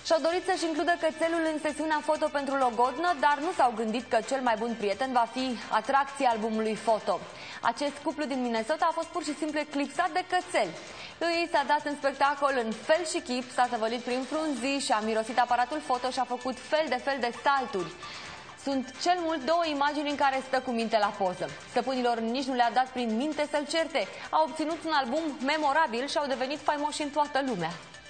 Și-au dorit să-și includă cățelul în sesiunea foto pentru logodnă, dar nu s-au gândit că cel mai bun prieten va fi atracția albumului foto. Acest cuplu din Minnesota a fost pur și simplu eclipsat de cățel. Lui s-a dat în spectacol în fel și chip, s-a săvălit prin frunzi și a mirosit aparatul foto și a făcut fel de salturi. Sunt cel mult două imagini în care stă cu minte la poză. Stăpânilor nici nu le-a dat prin minte să-l certe. Au obținut un album memorabil și au devenit faimoși în toată lumea.